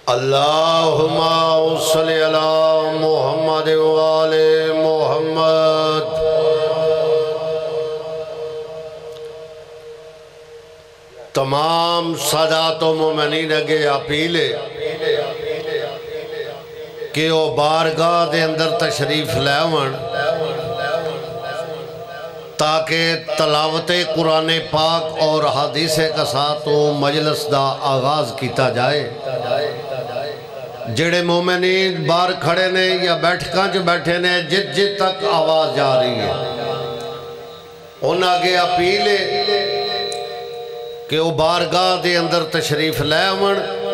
اللہم صلی علی محمد وآل محمد۔ تمام سادات و مومنین اگے اپیل ہے کہ وہ بارگاہ دے اندر تشریف لیون تاکہ تلاوت قرآن پاک اور حدیث کا ساتھ مجلس دا آغاز کیتا جائے۔ جڑے مومنین بار کھڑے نے یا بیٹھکاں جو بیٹھے نے جت تک آواز جا رہی ہے ان آگے اپیل ہے کہ وہ بارگاہ دے اندر تشریف لے آون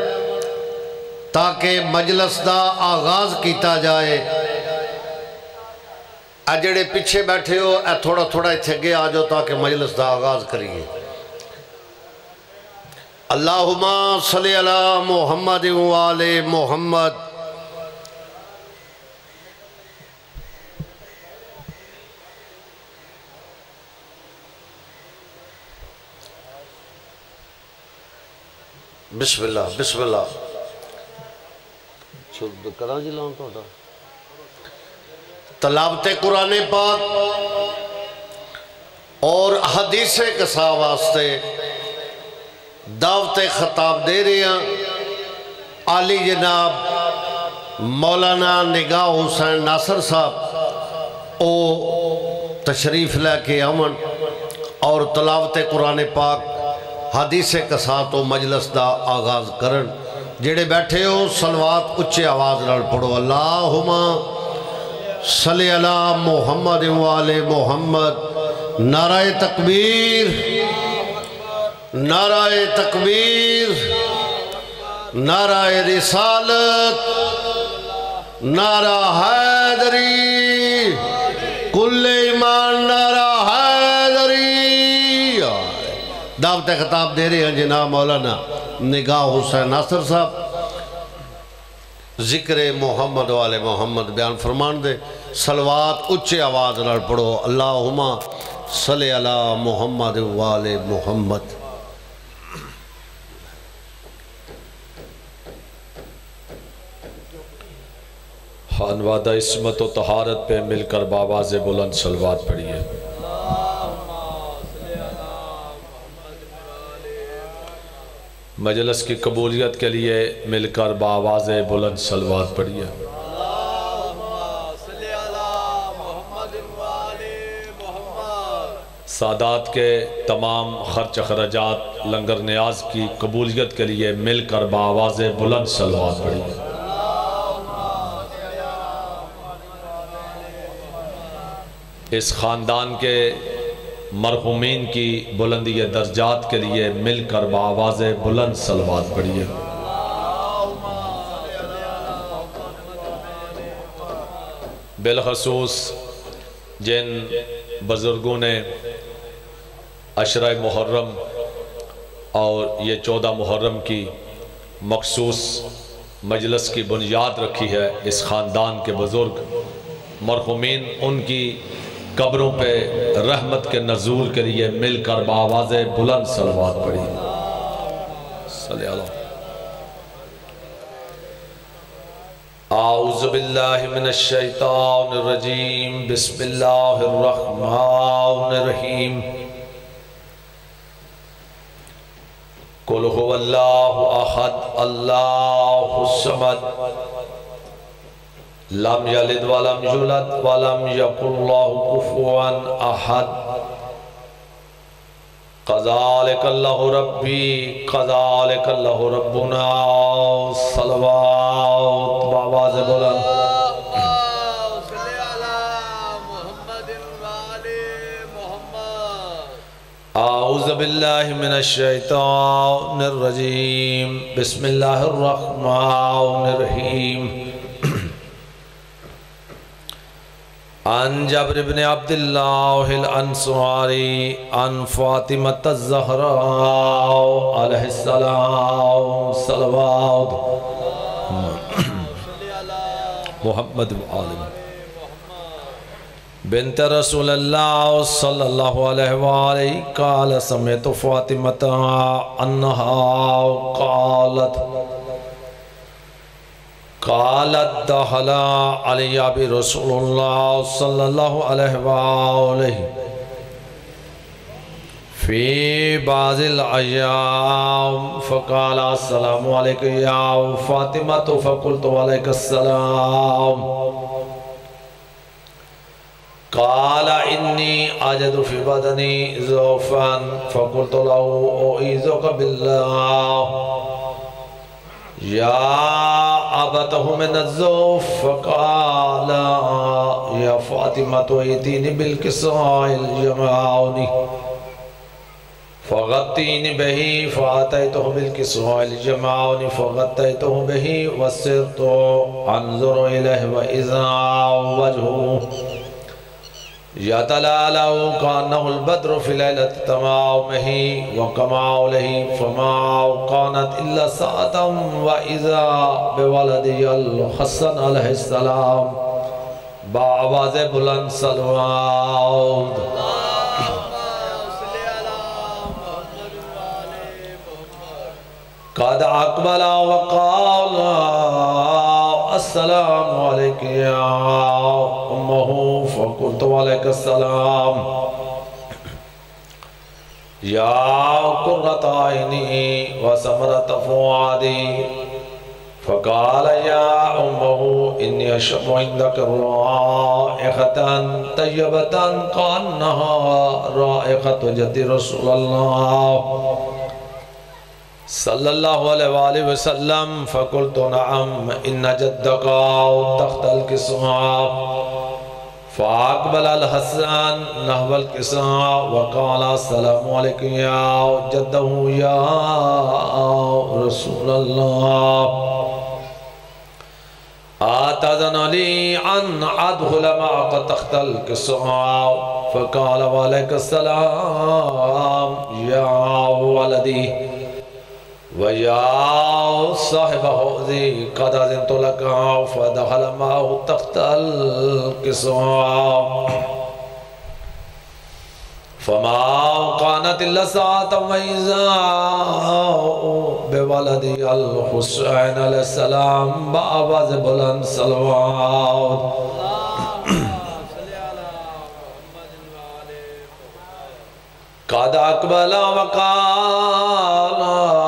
تاکہ مجلس دا آغاز کیتا جائے۔ جڑے پیچھے بیٹھے ہو تھوڑا تھوڑا اتھے گے آ جاؤ تاکہ مجلس دا آغاز کریے۔ اللہم صلی علی محمد وآل محمد۔ بسم اللہ بسم اللہ۔ چھوڑ کراں جی لاؤں تو تلاوت قرآن پاک اور حدیث قصہ واسطے دعوت خطاب دے رہے ہیں عالی جناب مولانا نگاہ حسین ناصر صاحب او تشریف لے کے آمن اور تلاوت قرآن پاک حدیث قصہ تو مجلس دا آغاز کرن۔ جڑے بیٹھے ہو صلوات اچھے آواز نال پڑھو۔ اللہم صلی علی محمد وآل محمد۔ نعرہ تکبیر، نعرہ تکبیر، نعرہ رسالت، نعرہ حیدری، کل ایمان نعرہ حیدری۔ دعوت خطاب دے رہے ہیں جناب مولانا نگاہ حسین ناصر صاحب۔ ذکر محمد والے محمد بیان فرمان دے۔ صلوات اچھے آواز نال پڑھو۔ اللہم صلی علی محمد والے محمد۔ خانوادہ عصمت و طہارت پہ مل کر بآواز بلند صلوات پڑھیے۔ مجلس کی قبولیت کے لیے مل کر بآواز بلند صلوات پڑھیے۔ سادات کے تمام خرچ اخراجات لنگر نیاز کی قبولیت کے لیے مل کر بآواز بلند صلوات پڑھیے۔ اس خاندان کے مرحومین کی بلندی درجات کے لیے مل کر بآواز بلند صلوات پڑھیے۔ بالخصوص جن بزرگوں نے عشرہ محرم اور یہ 14 محرم کی مخصوص مجلس کی بنیاد رکھی ہے، اس خاندان کے بزرگ مرحومین، ان کی قبروں پہ رحمت کے نزول کے لیے مل کر بآواز بلند صلوات پڑھی۔ صلی اللہ۔ اعوذ باللہ من الشیطان الرجیم، بسم اللہ الرحمن الرحیم۔ قل هو اللہ احد اللہ الصمد لم یلد ولم یولد ولم یکن لہ کفوا احد۔ قذالک اللہ ربی قذالک اللہ ربنا۔ صلوات بآواز بلند۔ اعوذ باللہ من الشیطان الرجیم، بسم اللہ الرحمن الرحیم۔ عن جابر بن عبد اللہ الانصاری عن فاطمة الزہراء علیہ السلام۔ صلوات محمد وآلہ بنت رسول اللہ صلی اللہ علیہ وآلہ قال سمعت فاطمة انہا قالت قالت دخل علی برسول اللہ صلی اللہ علیہ وآلہ فی بعض الایام فقال السلام علیکم یا فاطمہ فقلت علیکم السلام قال انی اجد فی بدنی ضعفا فقلت له اعوذ باللہ یا ابته من الضعف فقال یا فاطمہ ائتینی بالکساء الجمعونی فغطینی بہی فاتیتہ بالکساء الجمعونی فغطیتہ بہی وصرت انظر الیہ واذا وجہہ یتلالہ کانہ البدر فی لیلت تمامہ وکمالہ فما کانت الا ساعتا واذا بولدی الحسن علیہ السلام بآواز بلند صلوات قد اقبل وقال السلام علیکم یا امہ فقلت علیکم السلام یا قرۃ عینی وثمرۃ فؤادی فقال یا امہ انی اشم عندک رائحۃ طیبۃ کانہا رائحۃ جد رسول اللہ صلی اللہ علیہ وآلہ وسلم فقلت نعم ان جدک تحت الکساء فاقبل الحسن نحو الکساء وقال السلام علیکم یا جدہ یا رسول اللہ آتذن لی ان ادخل معك تحت الکساء فقال وعلیکم السلام یا ولدی وَيَا صَاحِبَ حُوْزِي قَدْ أَذِنْتُ لَكَ فَدَخَلَ مَعَهُ تَحْتَ الْكِسَاءِ فَمَا كَانَتْ إِلَّا سَاعَةً وَإِذَا بِوَلَدِ الْحُسَيْنِ عَلَيْهِ السَّلَامِ بآواز بلند صلوات قَدْ أَقْبَلَ وَقَالَ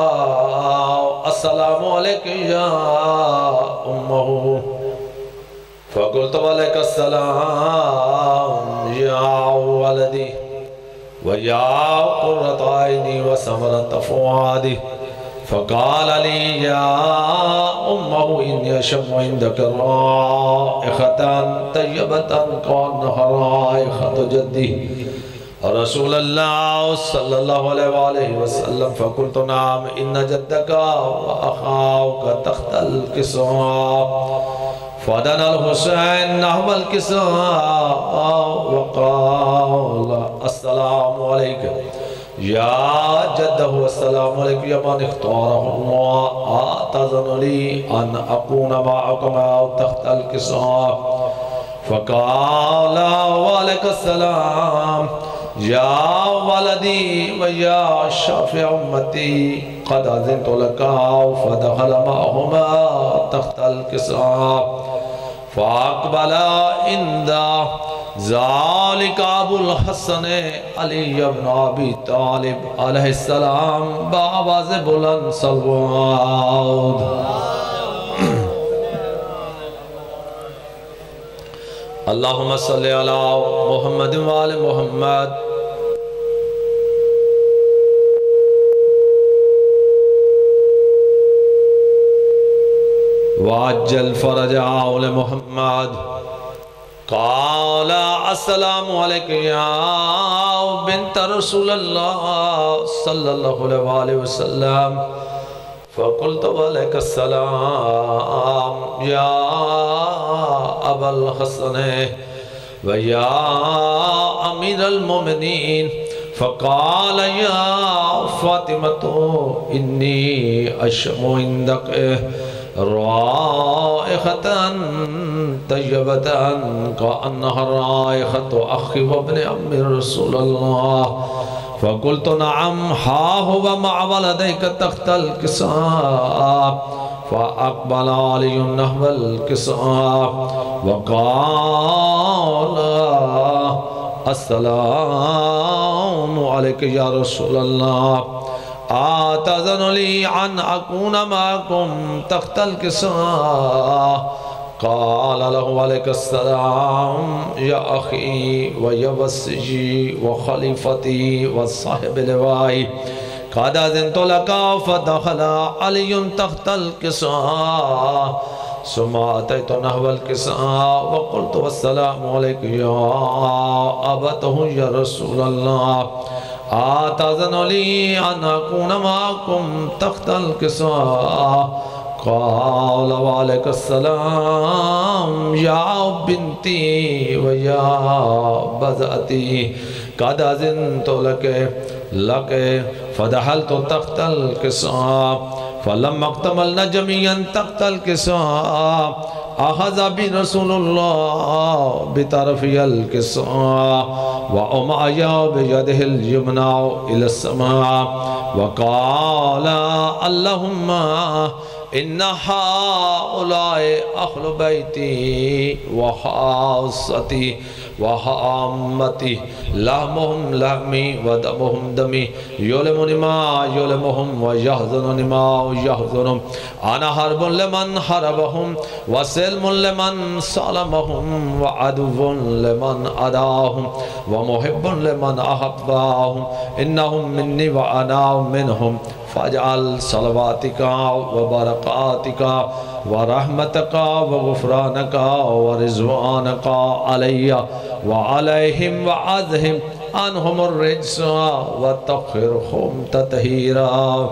السلام علیکم یا امہ فقلت علیکم السلام یا ولدی ویا قرۃ عینی وثمرۃ فؤادی فقال لی یا امہ انی اشم عندک رائحۃ طیبۃ کانہا رائحۃ جدی رسول اللہ صلی اللہ علیہ وآلہ وسلم فقلت نعم ان جدک وأخاک تحت الکساء فدنا الحسین نحو الکساء وقال السلام علیکم یا جدہ السلام علیکم یا من اختارہ اللہ آتذن لی ان اکون معکم تحت الکساء فقال وعلیکم السلام یا ولدی ویا شافع امتی قد اذنت لك فدخل معهما تحت الکساء فاقبل عند ذلك ابو الحسن علی بن ابی طالب علیہ السلام بآواز بلند صلوات اللہم صلی علی محمد وآل محمد وعجل فرج آل محمد قال السلام علیکم یا بنت رسول اللہ صلی اللہ علیہ وسلم فقلت وعلیکم السلام یا ابا الحسن ویا امیر المومنین فقال یا فاطمة انی اشم عندک رائحة طیبة کأنها رائحة اخی وابن ام رسول اللہ فقلت نعم ها هو مع ولديك تحت الكساء فأقبل علي نحو الكساء وقال السلام عليك يا رسول الله آتذن لي أن أكون معكم تحت الكساء قال له عليك السلام يا أخي ويا وسجي وخليفتي وصاحب لوائي قد أذنت لك فدخل علي تحت الكساء ثم أتيت نحو الكساء وقلت والسلام عليك يا أبته يا رسول الله آتذن لي أن أكون معكم تحت الكساء قال وعليك السلام يا بنتي ويا بزأتي قد أذنت لك فدخلت تحت الكساء فلما اكتملنا جميعا تحت الكساء أخذ برسول الله بطرفي الكساء وأمعي بيده اليمنى إلى السماء وقال اللهم إن هؤلاء أهل بيتي وخاصتي وعامتي لحمهم لحمي ودمهم دمي يؤلمني ما يؤلمهم ويحزنني ما يحزنهم أنا حرب لمن حربهم وسلم لمن سلمهم وعدو لمن عداهم ومحب لمن أحبهم إنهم مني وأنا منهم فاجعل صلواتك وبركاتك ورحمتك وغفرانك ورضوانك علي وعليهم وعذهم عنهم الرجس وطهرهم تطهيرا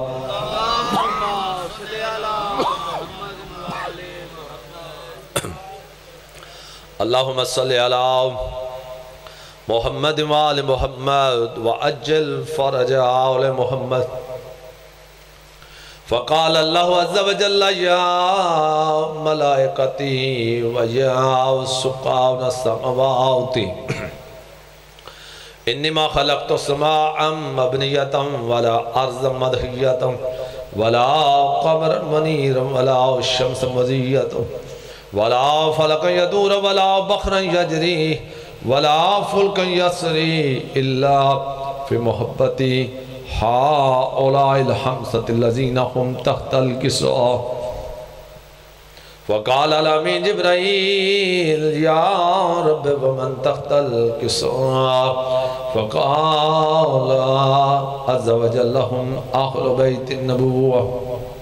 اللهم صل على محمد وآل محمد وعجل فرج آل محمد فقال الله عز وجل يا ملائكتي ويا سقاون السماوات إنما خلقت السماء مبنية ولا أرض مدحية ولا قمر منير ولا الشمس مزية ولا فلك يدور ولا بحر يجري ولا فلك يسري إلا في محبتي هؤلاء الخمسة الذين هم تحت الكساء وقال الأمين جبرائيل يا رب ومن تحت الكساء فقال عز وجل هم أهل بيت النبوة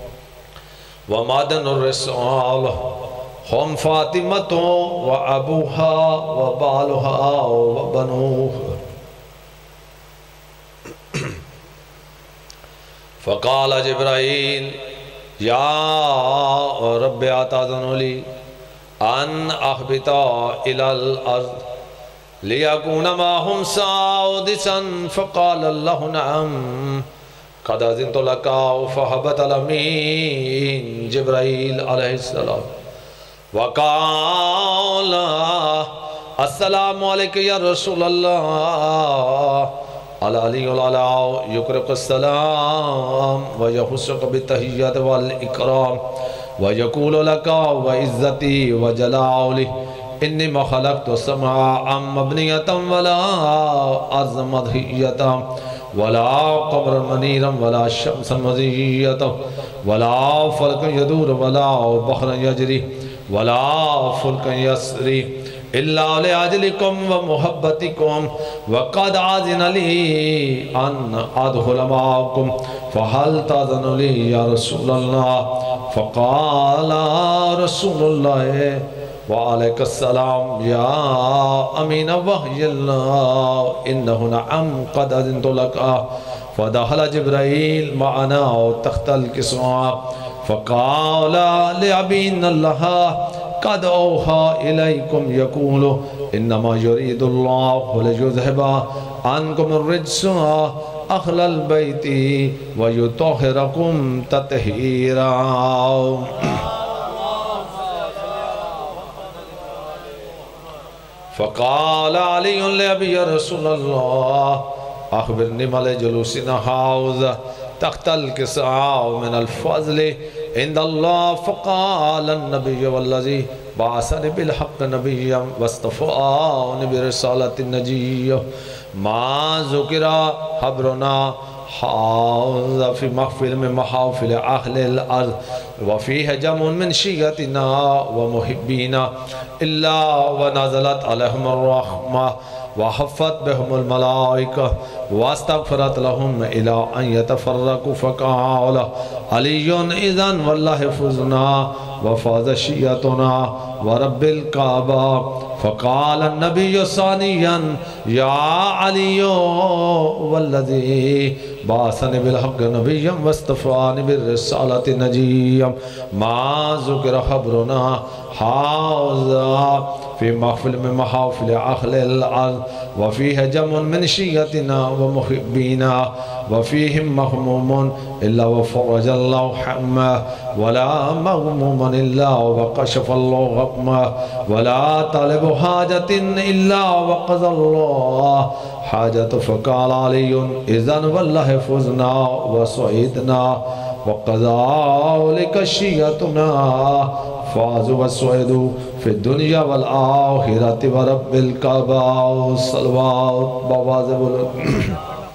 ومعدن الرسالة هم فاطمة وأبوها وبالها وبنوها فقال جبرائيل يا رب أتأذن لي أن أهبط إلى الأرض ليكون معهم سادسا فقال الله نعم قد أذنت لك فهبط الأمين جبرائيل عليه السلام وقال السلام عليك يا رسول الله علي العلا يقرق السلام ويخصك بالتحيات والإكرام ويقول لك وعزتي وجلالي إني ما خلقت السماء مبنية ولا أرض مدحية ولا قمر منيرا ولا شمس مزية ولا فلك يدور ولا بحر يجري ولا فلك يسري إلا لأجلكم ومحبتكم وقد أذن لي أن أدخل معكم فهل تأذن لي يا رسول الله فقال رسول الله وعليك السلام يا أمين وحي الله إنه نعم قد أذنت لك فدخل جبرائيل معنا تحت الكساء فقال لأبين الله قد أوحى إليكم يقول إنما يريد الله ليذهب عنكم الرجس أهل البيت ويطهركم تطهيرا فقال علي لأبي رسول الله أخبرني ما لجلوسنا هذا تحت الكساء من الفضل عند اللہ فقال النبی والذی بعثنی بالحق نبیا واصطفانی برسالۃ النجی ما ذکر حبرنا حاضر فی محفل من محافل اہل الارض وفیہ جمع من شیعتنا ومحبینا الا ونزلت علیہم الرحمہ وحفت بهم الملائکہ واستغفرت لهم الى ان يتفرقوا فقال علی اذن واللہ فزنا وفاز شیعتنا ورب الکعبہ فقال النبی ثانیا یا علی والذی بعثنی بالحق نبیا واصطفانی بالرسالۃ نجیا ما ذکر خبرنا حاضر فی محفل من محافل اہل الارض وفیہ جمع من شیعتنا ومحبینا وفیہم مغموم الا وفرج اللہ حمہ ولا مغموم الا وقشف اللہ غمہ ولا طالب حاجت الا وقضى اللہ حاجت فقال علی اذن واللہ فزنا وسعیدنا وقذالک شیعتنا فازوا وسعدوا فی الدنیا والآخرت ورب الکعبہ صلوات بواز بلد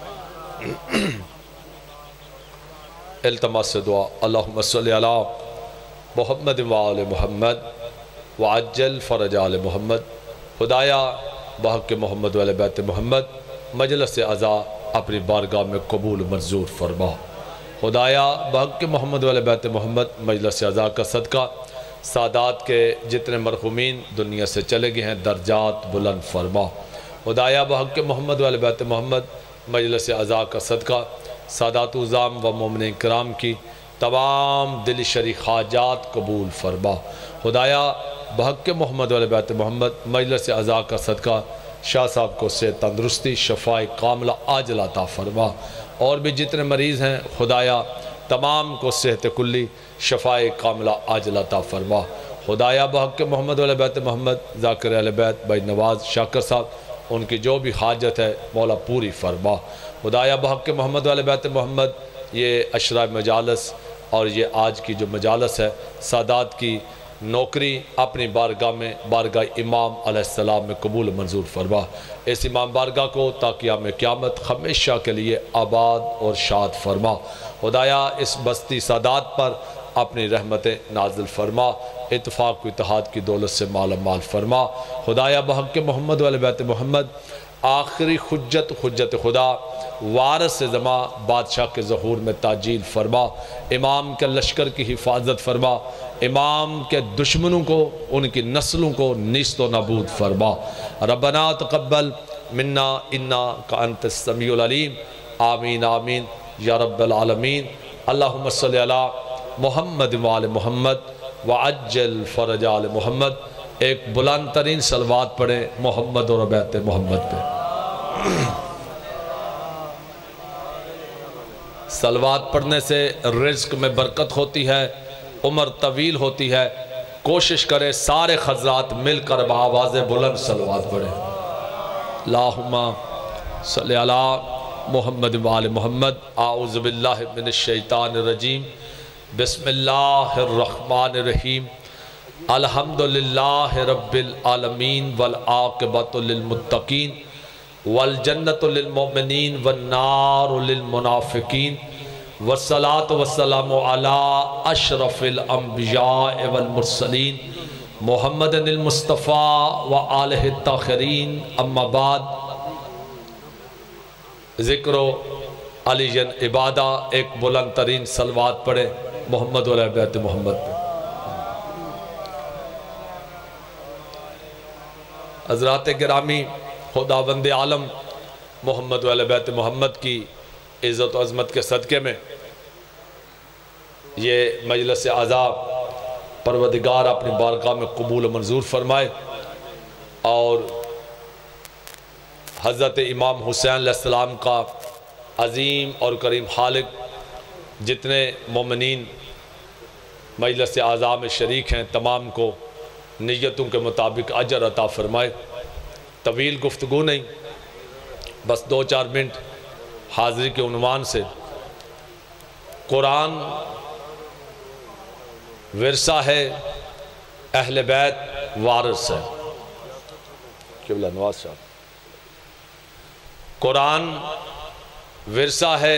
التماس سے دعا اللہم صلی علی محمد وآل محمد وعجل فرج آل محمد خدایا بحق محمد وآل بیت محمد مجلس عزا اپنی بارگاہ میں قبول منظور فرما خدایا بحق محمد وآل بیت محمد مجلس عزا کا صدقہ سادات کے جتنے مرحومین دنیا سے چلے گئے ہیں درجات بلند فرما خدایا بحق محمد وآل بیت محمد مجلس عزا کا صدقہ سادات عظام و مومنین کرام کی تمام دل شریک حاجات قبول فرما خدایا بحق محمد وآل بیت محمد مجلس عزا کا صدقہ شاہ صاحب کو سے تندرستی شفاء کاملہ عاجل عطا فرما اور بھی جتنے مریض ہیں خدایا تمام کو صحت کلی شفاء کاملہ عاجل عطا فرما خدایا بحق محمد وآل بیت محمد ذاکر اہل بیت بھائی نواز شاکر صاحب ان کی جو بھی حاجت ہے مولا پوری فرما خدایا بحق محمد وآل بیت محمد یہ عشرہ مجالس اور یہ آج کی جو مجالس ہے سادات کی نوکری اپنی بارگاہ میں بارگاہ امام علیہ السلام میں قبول منظور فرما اس امام بارگاہ کو تا قیام قیامت ہمیشہ کے لیے آباد اور شاد فرما خدایا اس بستی سادات پر اپنی رحمتیں نازل فرما اتفاق و اتحاد کی دولت سے مالا مال فرما خدایا بحق محمد وآل بیت محمد آخری حجت خدا وارث زماں بادشاہ کے ظہور میں تاجیل فرما امام کے لشکر کی حفاظت فرما امام کے دشمنوں کو ان کی نسلوں کو نیست و نابود فرما ربنا تقبل منا انک انت السمیع العلیم آمین آمین یا رب العالمین اللہم صلی علی محمد وآل محمد وعجل فرج آل محمد ایک بلند ترین صلوات پڑھیں محمد اور بیت محمد پہ صلوات پڑھنے سے رزق میں برکت ہوتی ہے عمر طویل ہوتی ہے کوشش کرے سارے خضرات مل کر بآواز بلند صلوات پڑھیں اللہم صلی علی محمد وآل محمد اعوذ باللہ من الشیطان الرجیم بسم اللہ الرحمن الرحیم الحمدللہ رب العالمین والعاقبۃ للمتقین والجنت للمؤمنین والنار للمنافقین والصلاة والسلام علی اشرف الانبیاء والمرسلین محمد المصطفیٰ وآلہ الطاہرین اما بعد ذکر و علی عبادہ ایک بلند ترین صلوات پڑھے محمد وآل بیت محمد پہ حضرات گرامی خداوند عالم محمد وآل بیت محمد کی عزت و عظمت کے صدقے میں یہ مجلس عزا پروردگار اپنی بارگاہ میں قبول و منظور فرمائے اور حضرت امام حسین علیہ السلام کا عظیم اور کریم خالق جتنے مومنین مجلس عزا میں شریک ہیں تمام کو نیتوں کے مطابق اجر عطا فرمائے طویل گفتگو نہیں بس 2-4 منٹ حاضری کے عنوان سے قرآن ورثہ ہے، اہل بیت وارث ہے۔ قبلہ نواز صاحب، قرآن ورثہ ہے،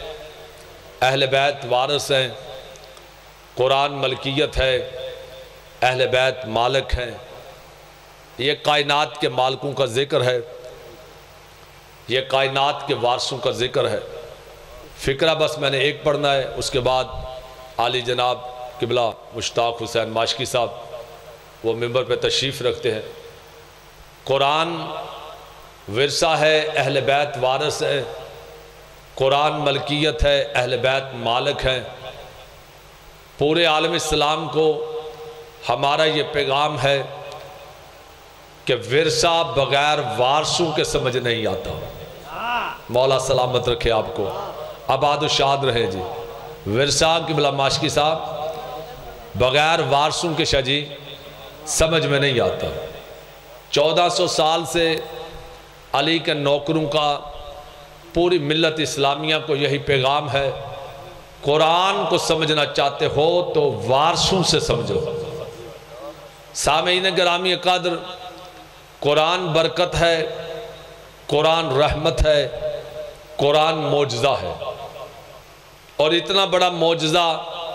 اہل بیت وارث ہیں، قرآن ملکیت ہے، اہل بیت مالک ہیں۔ یہ کائنات کے مالکوں کا ذکر ہے، یہ کائنات کے وارثوں کا ذکر ہے۔ فقرہ بس میں نے ایک پڑھنا ہے، اس کے بعد عالی جناب قبلہ مشتاق حسین ماشکی صاحب وہ ممبر پہ تشریف رکھتے ہیں۔ قرآن ورثہ ہے، اہل بیت وارث ہے، قرآن ملکیت ہے، اہل بیت مالک ہیں۔ پورے عالم اسلام کو ہمارا یہ پیغام ہے کہ ورثہ بغیر وارثوں کے سمجھ نہیں آتا۔ مولا سلامت رکھے آپ کو، آباد و شاد رہے جی۔ ورثہ قبلہ ماشکی صاحب بغیر وارثوں کے شاہ جی سمجھ میں نہیں آتا۔ 1400 سال سے علی کے نوکروں کا پوری ملت اسلامیہ کو یہی پیغام ہے، قرآن کو سمجھنا چاہتے ہو تو وارثوں سے سمجھو۔ سامعین گرامی قدر، قرآن برکت ہے، قرآن رحمت ہے، قرآن معجزہ ہے، اور اتنا بڑا معجزہ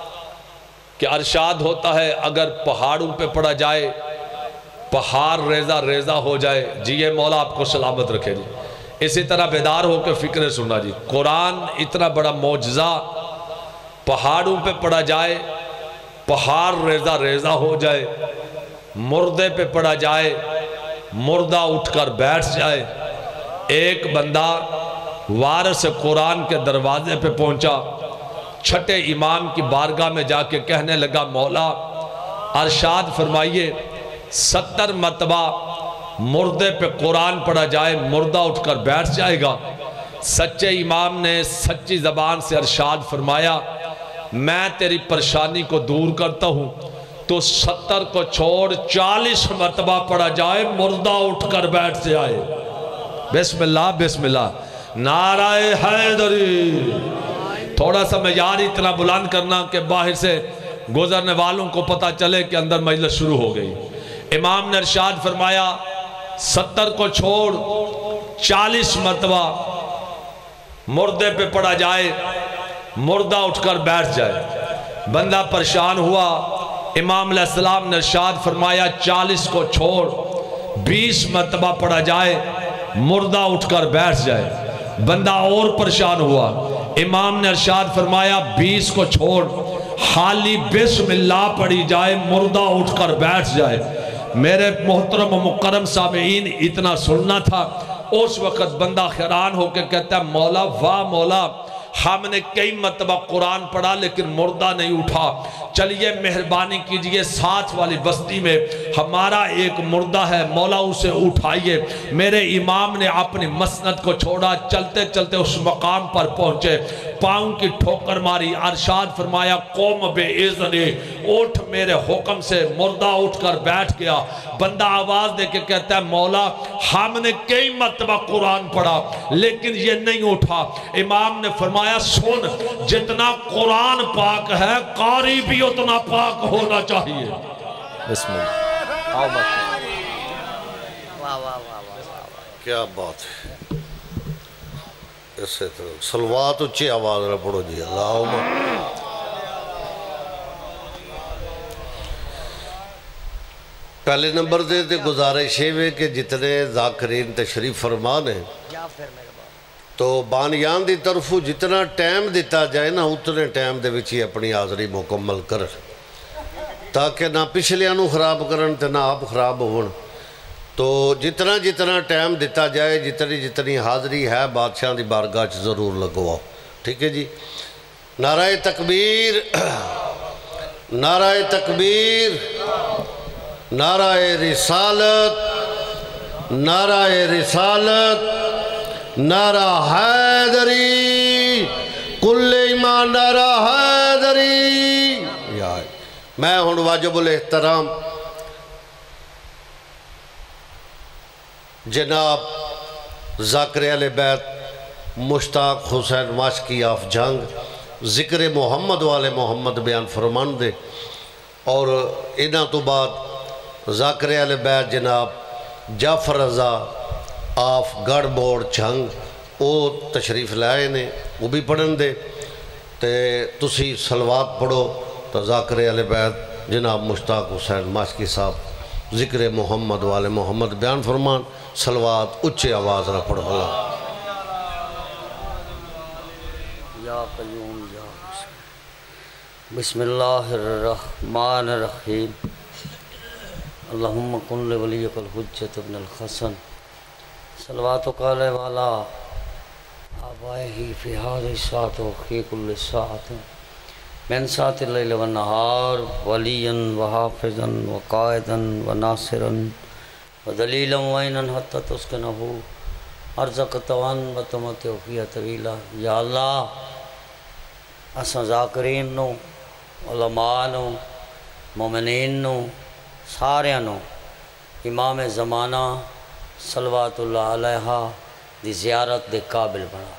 کہ ارشاد ہوتا ہے اگر پہاڑوں پہ پڑا جائے پہاڑ ریزہ ریزہ ہو جائے۔ جی یہ مولا آپ کو سلامت رکھے جی۔ اسی طرح بیدار ہو کے فکریں سننا جی۔ قرآن اتنا بڑا معجزہ، پہاڑوں پہ پڑا جائے پہاڑ ریزہ ریزہ ہو جائے، مردے پہ پڑا جائے مردہ اٹھ کر بیٹھ جائے۔ ایک بندہ وارث قرآن کے دروازے پہ پہنچا، چھٹے امام کی بارگاہ میں جا کے کہنے لگا مولا ارشاد فرمائیے 70 مرتبہ مردے پہ قرآن پڑھا جائے مردہ اٹھ کر بیٹھ جائے گا۔ سچے امام نے سچی زبان سے ارشاد فرمایا میں تیری پریشانی کو دور کرتا ہوں، تو 70 کو چھوڑ 40 مرتبہ پڑھا جائے مردہ اٹھ کر بیٹھ جائے۔ بسم اللہ بسم اللہ، نعرہ حیدری۔ تھوڑا سا معیار اتنا بلند کرنا کہ باہر سے گزرنے والوں کو پتہ چلے کہ اندر مجلس شروع ہو گئی۔ امام نے ارشاد فرمایا 70 کو چھوڑ 40 مرتبہ مردے پہ پڑا جائے مردہ اٹھ کر بیٹھ جائے۔ بندہ پریشان ہوا، امام علیہ السلام نے ارشاد فرمایا 40 کو چھوڑ 20 مرتبہ پڑا جائے مردہ اٹھ کر بیٹھ جائے۔ بندہ اور پریشان ہوا، امام نے ارشاد فرمایا 20 کو چھوڑ خالی بسم اللہ پڑھی جائے مردہ اٹھ کر بیٹھ جائے۔ میرے محترم و مکرم سامعین اتنا سننا تھا۔ اس وقت بندہ حیران ہو کے کہتا ہے مولا واہ مولا، ہم نے کئی مرتبہ قرآن پڑھا لیکن مردہ نہیں اٹھا، چلیے مہربانی کیجئے ساتھ والی بستی میں ہمارا ایک مردہ ہے مولا اسے اٹھائیے۔ میرے امام نے اپنی مسند کو چھوڑا، چلتے چلتے اس مقام پر پہنچے، پاؤں کی ٹھوکر ماری، ارشاد فرمایا قوم بے اذنی، اٹھ میرے حکم سے۔ مردہ اٹھ کر بیٹھ گیا۔ بندہ آواز دے کے کہتا ہے مولا ہم نے کئی مرتبہ قرآن پڑھا لیکن یہ نہیں اٹھا۔ امام نے فرمایا سن، جتنا قرآن پاک ہے قاری بھی اتنا پاک ہونا چاہیے۔ بسم اللہ۔ کیا بات ہے، اسے طرح صلوات اچھی آواز رہا پڑھو جی۔ اللہم پہلے نمبر دے گزارش ہے کہ جتنے ذاکرین تشریف فرمان ہیں تو بانیان دی طرفو جتنا ٹائم دیتا جائے نا اتنے ٹائم دے وچی اپنی حاضری مکمل کر، تاکہ نہ پچھلیاں نو خراب کرن تے نہ آپ خراب ہون۔ تو جتنا جتنا ٹائم دیتا جائے جتنی جتنی حاضری ہے بادشاہ دی بارگاہ چ ضرور لگواؤ، ٹھیک ہے جی۔ نعرہ تکبیر، نعرہ تکبیر، نعرہ رسالت، نعرہ رسالت، نعرہ حیدری، کل ایمان نعرہ حیدری۔ میں ہوں واجب الاحترام جناب ذاکر اہل بیت مشتاق حسین ماشکی آف جنگ ذکر محمد والے محمد بیان فرمان دے اور انہاں تو بعد ذاکر اہل بیت جناب جعفر رضا آف گڑھ بوڑ چھنگ وہ تشریف لائے نے وہ بھی پڑھن دے تے تسی صلوات پڑھو تو ذاکر اہل بیت جناب مشتاق حسین ماشکی صاحب ذکر محمد والے محمد بیان فرمان صلوات اچھے آواز نہ پڑھو اللہ یا قیوم یا بسم اللہ الرحمن الرحیم اللہم کن لولیک الحجت ابن الحسن صلواتک علیہ والا آبائہی فی هذه الساعة وفی کل ساعة من ساعة اللیل والنہار ولیا وحافظا وقائدا وناصرا ودلیلا وعینا حتی تسکنہو ارزقتوان وتمتع فیہ طویلا یا اللہ اساں ذاکرین نو علماء نو مومنین نو ساریاں نو امام زمانہ صلوات اللہ علیہ دی زیارت دے قابل بنا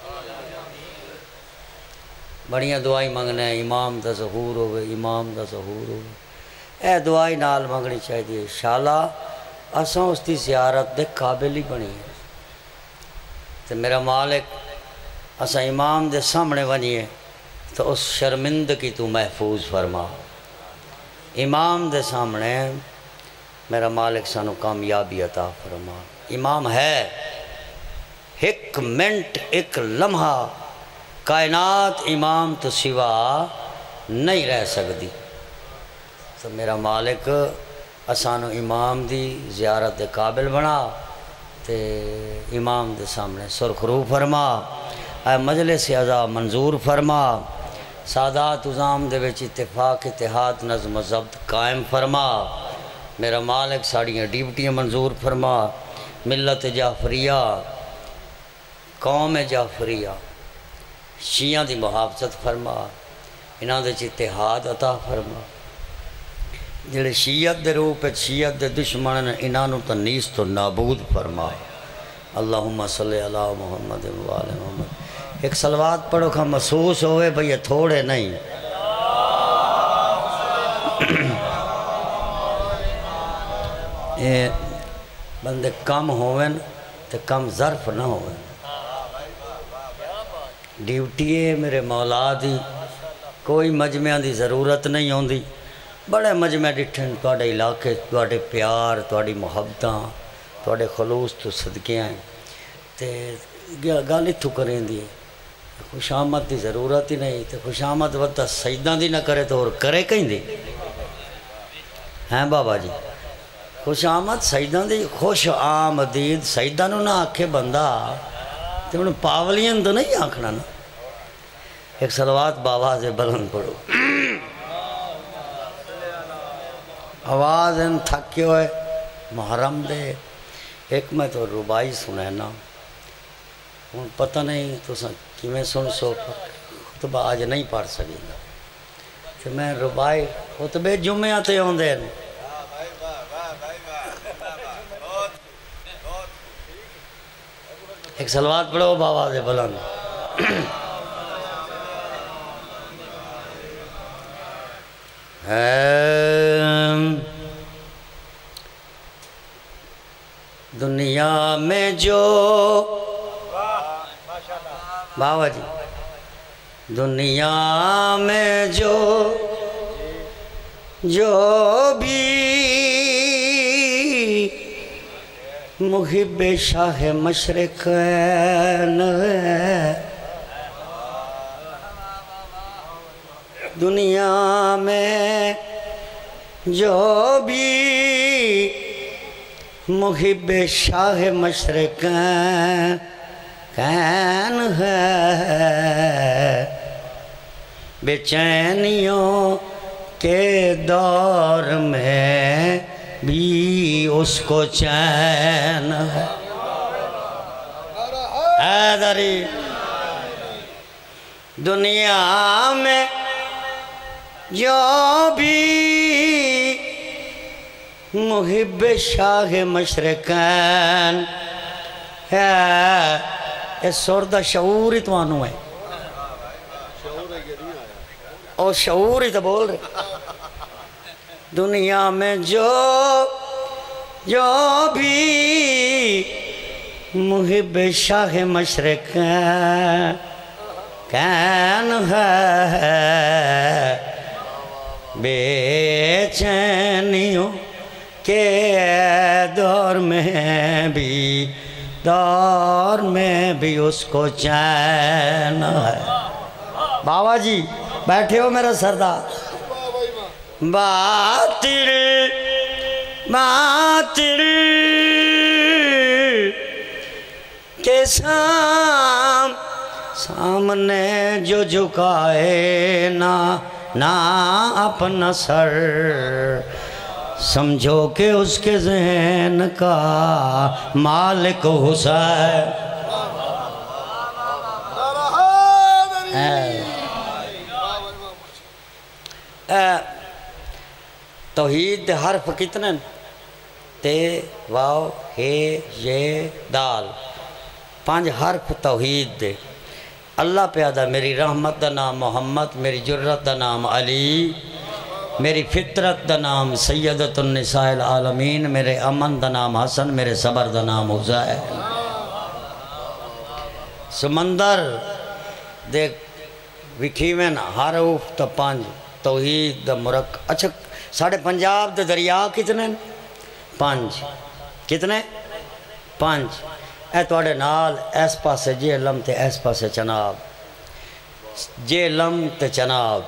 بڑیاں دعائی منگنے امام دا ظہور ہوئے امام دا ظہور ہوئے اے دعائی نال منگنی چاہیے انشاءاللہ اساں اس دی زیارت دے قابل ہی بنی ہے تو میرا مالک اساں امام دے سامنے بنیے تو اس شرمندگی تو محفوظ فرما امام دے سامنے میرا مالک سانو کامیابی عطا فرما امام ہے ایک منٹ ایک لمحہ کائنات امام تو سوا نہیں رہ سکتی تو میرا مالک اسانو امام دی زیارت دے قابل بنا تے امام دے سامنے سرخرو فرما اے مجلس اعضاء منظور فرما سادات عظام دے وچ اتفاق اتحاد نظم و ضبط قائم فرما میرا مالک ساڑیاں ڈیوٹیاں منظور فرما ملت جعفریہ قوم جعفریہ شیعہ دی محافظت فرما انہاں دے اتحاد عطا فرما جڑے شیعت دے روپ شیعت دے دشمن انہاں نو تنیس تو نابود فرما اللہم صلی علی محمد و آل محمد ایک صلوات پڑھو کھا محسوس ہوئے بھئی تھوڑے نہیں بندے کم ہوئیں تو کم ظرف نہ ہوئیں ڈیوٹی ہے میرے مولا دی کوئی مجمع دی ضرورت نہیں ہوندی بڑے مجمع ڈٹھن توڑے علاقے توڑے پیار توڑی محبتاں توڑے خلوص تو صدقیاں ہیں تے گالی تو کریں دی خوش آمد دی ضرورت ہی نہیں تے خوش آمد وقت سجدہ دی نہ کرے تو اور کرے کہیں دی ہیں بابا جی خوش آمد سجدہ دی خوش آمدید سجدہ نو نہ آکھے بندہ تے انہوں پاولین تو نہیں آکھنا نا ایک صلوات باواز بلند پڑھو آواز ان تھکے ہوئے محرم دے ایک میں تو ربائی سنے نا ان پتہ نہیں تو میں سن سو خطبہ آج نہیں پڑھ سکی تو میں ربائی خطبے جمعہ تے ہوندے ہیں ایک صلوات پڑھو باواز بلند دنیا میں جو بابا جی دنیا میں جو بھی محب شاہ مشرقین ہے دنیا میں جو بھی محب شاہ مشرقین ہے بے چینیوں کے دور میں بھی اس کو چین ہے حیدری دنیا میں جو بھی محب شاہ مشرقین ہے اس سور دا شعور ہی تو آنو ہے اور شعور ہی تو بول رہے دنیا میں جو بھی محب شاہ مشرق کین ہے بے چینیوں کے دور میں بھی اس کو چین ہے۔ بابا جی بیٹھے ہو میرا سردار۔ باطل کے سامنے جو جھکائے نہ اپنا سر، سمجھو کہ اس کے ذہن کا مالک حسین۔ توحید دے حرف کتنے؟ تے واو ہے یہ دال، 5 حرف توحید دے۔ اللہ پیادا میری رحمت دا نام محمد، میری جرت دا نام علی، میری فطرت دا نام سیدت النساء العالمین، میرے امن دا نام حسن، میرے صبر دا نام حسین۔ سمندر دے وکھیویں حروف تا 5 توحید دا مرک۔ اچھا ساڑھے پنجاب دے دریا کتنے؟ 5 کتنے؟ 5۔ اے توڑے نال ایس پاسے جہلم تے ایس پاسے چناب، جہلم تے چناب۔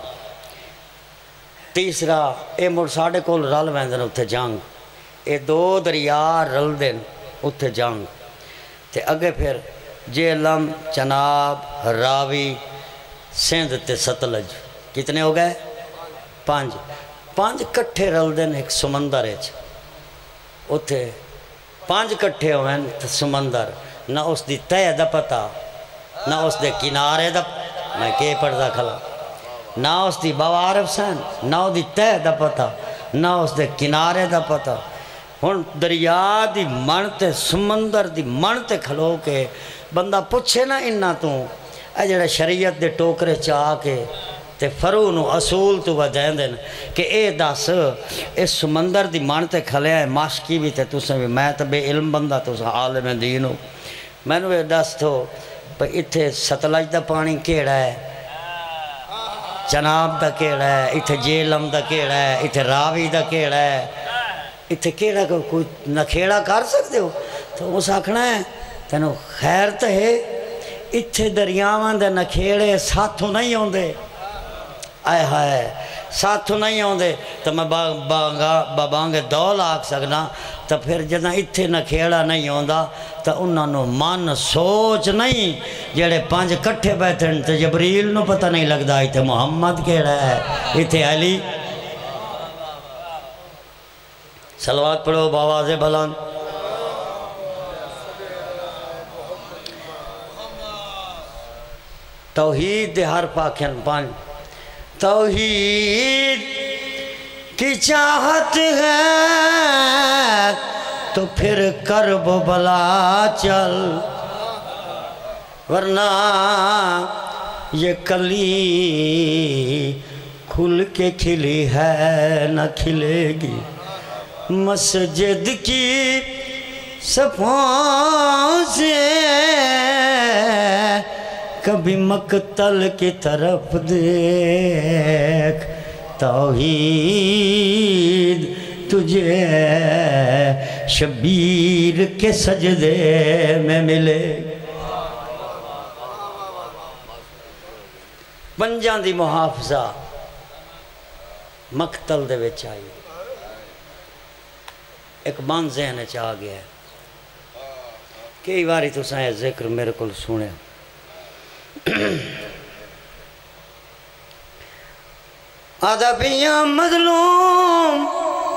تیسرا اے مڑ ساڑھے کول رل ویندن اتھے جنگ، اے 2 دریا رل دن اتھے جنگ، تے اگے پھر جہلم چناب راوی سندھ تے ستلج کتنے ہو گئے؟ 5 کٹھے رل دن ایک سمندر ہے، اتھے 5 کٹھے ہوئے سمندر، نہ اس دی تہ دا پتہ، نہ اس دے کنارے دا، میں کہ پڑھدا کھلا، نہ اس دی بوارف سین، نہ اس دی تہ دا پتہ، نہ اس دے کنارے دا پتہ۔ ہن دریا دی من تے سمندر دی من تے کھلو کے بندہ پوچھے نہ انہا تو اے جڑا شریعت دے ٹوکرے چاہ کے تے فرو نو اصول تو وجہن دن کہ اے دس اس سمندر دی مان تے کھلے ہیں ماشکی بھی تے تُسیں بھی، میں تے بے علم بندہ تُسیں عالم دین ہو، میں نے دس تو اتھے ستلج دا پانی کیڑا ہے، چناب دا کیڑا ہے، اتھے جیلم دا کیڑا ہے، اتھے راوی دا کیڑا ہے، اتھے کیڑا کوئی نکھیڑا کر سکتے ہو؟ تو اس آکھنا ہے تینو خیر تے ہے اتھے دریاوان دے نکھیڑے ساتھوں نہیں ہوندے، آئے ہائے ساتھوں نہیں ہوندے تو میں بابانگے دول آکھ سکنا، تو پھر جدہ اتھے نکھیڑا نہیں ہوندا تو انہاں نو من سوچ نہیں، جڑے 5 کٹھے بیٹھن تو جبریل نو پتہ نہیں لگدا اتھے محمد کیڑا ہے، اتھے علی۔ صلوات پڑھو باواز بلند۔ توحید دے حرف آکھن 5۔ توحید کی چاہت ہے تو پھر کرب و بلا چل، ورنہ یہ کلی کھل کے کھلی ہے نہ کھلے گی۔ مسجد کی صفوں سے کبھی مقتل کی طرف دیکھ، توحید تجھے شبیر کے سجدے میں ملے۔ پنجاں دی محافظہ مقتل دے وچ آئی، ایک من ذہن چاہ گیا ہے، کئی باری تو سائے ذکر میرے کو سنے آدھا پیاں مظلوم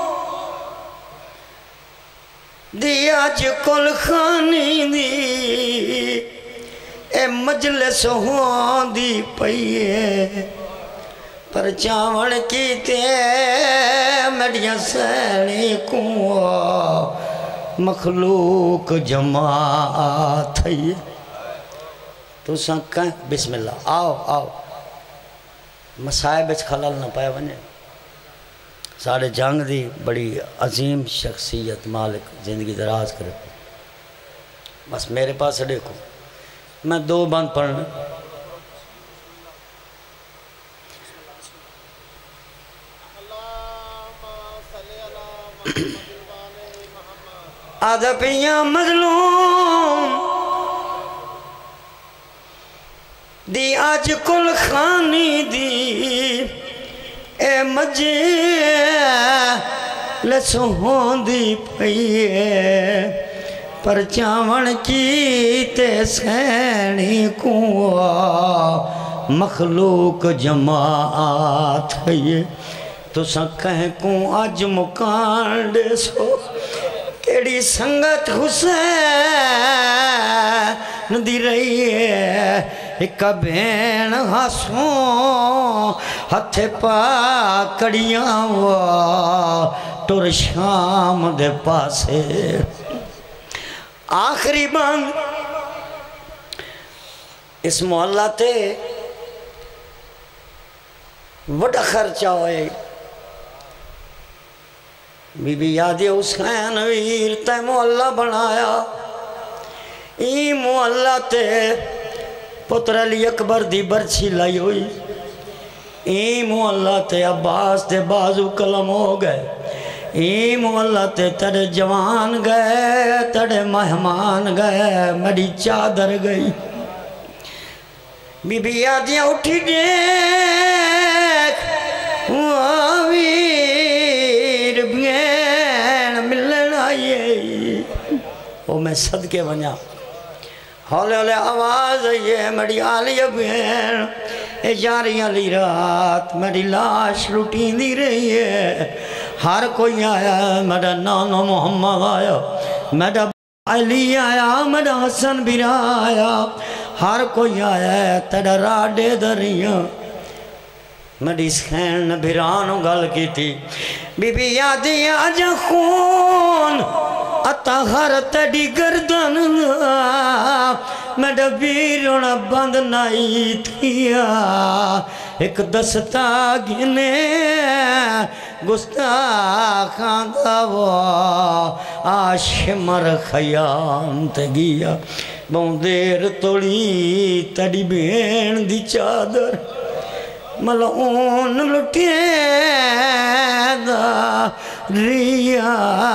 دی آج کل خانی دی اے مجلس ہوں دی پئیے پر چاوڑ کی تے میڈیاں سینی کو مخلوق جماعت ہے۔ تو ساں کہیں بسم اللہ آؤ آؤ مسائب اچھ خلال نہ پائے ونے سارے جنگ دی بڑی عظیم شخصیت، مالک زندگی دراز کرے. بس میرے پاس دیکھو، میں 2 بند پڑھنا. آدھا پیاں مظلوم دی آج کل خانی دی اے مجھے لسہوں دی پئیے پر چاون کی تے سینی کوا مخلوق جماعت ہے. تو سا کہیں کوں آج مکان دے سو کیڑی سنگت حسین دی رہی ہے. ایک بین ہاسوں ہتھے پا کڑیاں وا ٹور شام دے پاسے. آخری بند اس محلہ تے بڑا خرچہ ہوئے. بی بی یادی حسین ویر تے محلہ بنایا. ای محلہ تے پتر علی اکبر دی برچھی لائی ہوئی. ای محلہ تے عباس دے بازو قلم ہو گئے. ای محلہ تے تڑے جوان گئے، تڑے مہمان گئے، میری چادر گئی. بی بی یادیاں اٹھی دیکھ ویر بین ملن آئیے. وہ میں صدقے بنیا ہولے ہولے آواز آئیے میری آلیہ بین اے جاری علی رات میری لاش لٹین دی رہی ہے. ہر کوئی آیا، میرا نانو محمد آیا، میرا علی آیا، میرا حسن بیرا آیا، ہر کوئی آیا ہے تیرا راڈے دریاں. میری سین بیرانو گل کی تھی بی بی یادی آج خون اتہر تیڑی گردن میرا بیرون بند نائی تھیا. ایک دستا گھنے گستاخان داوا آشمر خیام تے گیا. بہن دیر توڑی تیڑی بین دی چادر ملعون لٹیں دا ریا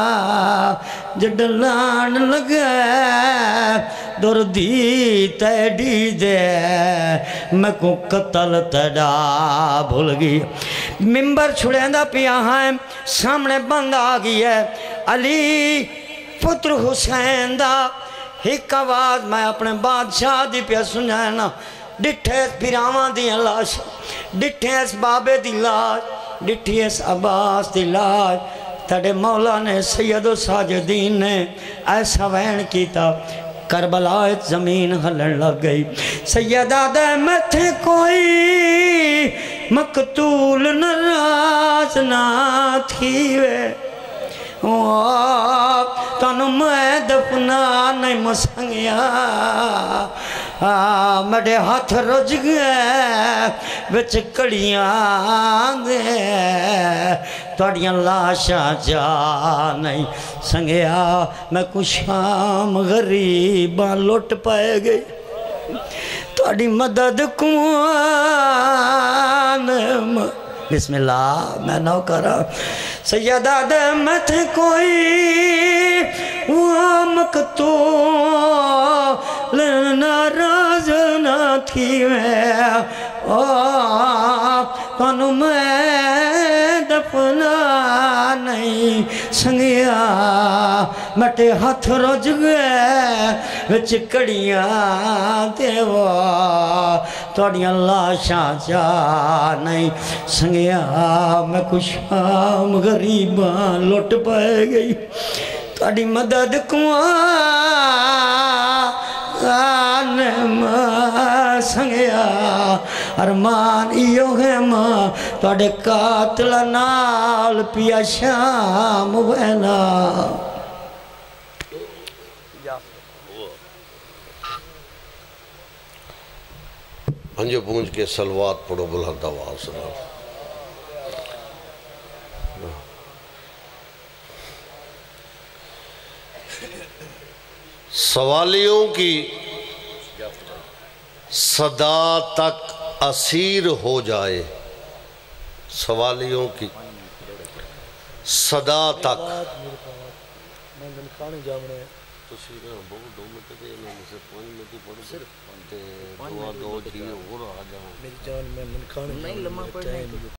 جڈلان لگے دور دی تیڑی دے میں کو قتل تیڑا بھول گئی. ممبر چھڑیں دا پیا ہیں سامنے بند آگئی ہے. علی پتر حسین دا ایک آواز میں اپنے بادشاہ دی پیا سنجھائنا. ڈٹھے اس پیراواں دی لاش، ڈٹھے اس بابے دی لاش، ڈٹھے اس عباس دی لاش. تڑے مولا نے سید و ساجدین نے ایسا وین کیتا کربلا زمین ہلن لگ گئی. سیدہ دے میں تھے کوئی مقتول نراز نہ تھی وے تانو میں دفنا نہیں مسنگیا. میرے ہاتھ رج گئے بچ کڑیاں دے توڑیاں لاشاں جا نہیں سنگیا. میں کچھ شام غریباں لوٹ پائے گئی توڑی مدد کون. بسم اللہ میں نو کرا سیدہ دے میں تھے کوئی وہ مقتول ناراض نہ تھی میں تانو میں دفنا نہیں سنگیا. مٹے ہاتھ رج گئے وچ کڑیاں دیوا توڑیاں لاشاں جا نہیں سنگیا. میں کچھ شام غریباں لوٹ پائے گئی توڑی مدد کون سنگیا. ارمان ایو ہے ماں توڑے قاتل نال پیا شام وینا. انجو پونج کے سلوات پڑھو بلند آواز سنا. سوالیوں کی صدا تک اسیر ہو جائے، سوالیوں کی صدا تک